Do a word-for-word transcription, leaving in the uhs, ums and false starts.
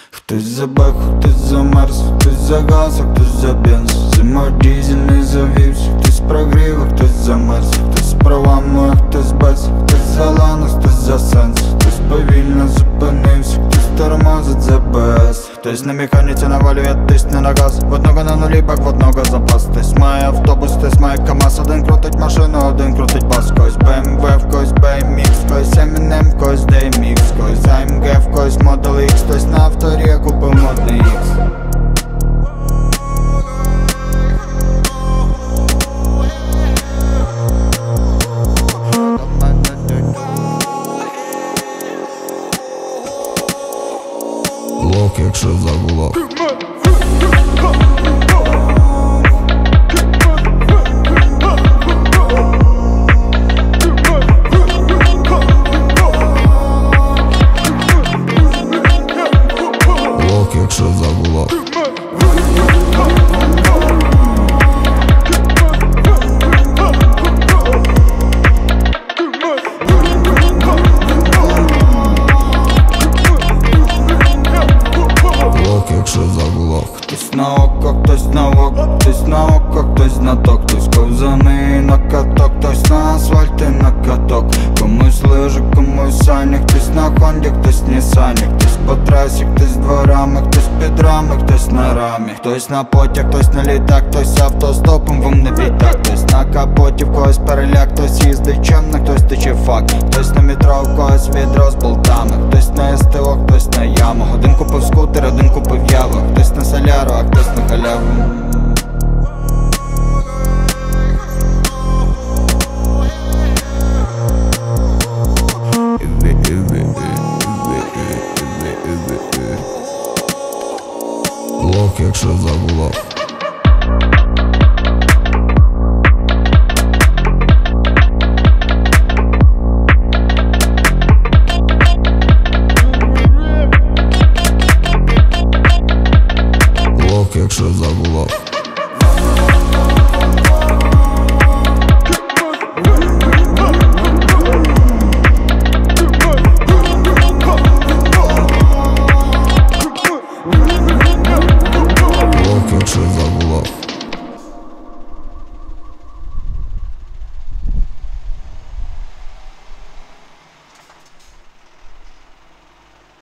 Хтось за беху, хтось за мерз, хтось за газ, а хтось за бенз. Зимой дизельний завівся, хтось прогрів, а хтось замерз. Хтось з правами, а хтось без, хтось за лану, хтось за сенс. Хтось повільно зупинився, хтось тормозить за без. Хтось на механіці навалює, тиск не на газ. В одного на нулі, бак, в одного запас. Хтось має автобус, хтось має КамАЗ. Один крутить машину, один крутить бас. Когось БМВ, в когось бі ем ікс, в когось Eminem, в когось ді ем ікс, в когось ей ем джі, в когось Model X. Хтось на авторі купив модний ікс. Лок, якщо заглох. Лок, якщо заглох. Якщо заглох. Хтось на око, хтось на око, хтось на око, хтось на ток. Хтось ковзаний на каток, хтось на асфальті на каток. Комусь лижи, комусь сані, хтось на хонді, хтось нісані. Хтось по трасі, хтось дворами, хтось під рами, хтось на рамі. Хтось на потяг, хтось на літак, хтось автостопом, вум не відтак. Хтось на капоті, в когось переляк, хтось їздить чемно, хтось тече фак. Хтось на метро, в когось відро з болтами. Хтось на СТО, хтось на ямах. Один купив скутер, один купив яву. Хтось на соляру, а хтось на халяву. Лок, якщо заглох.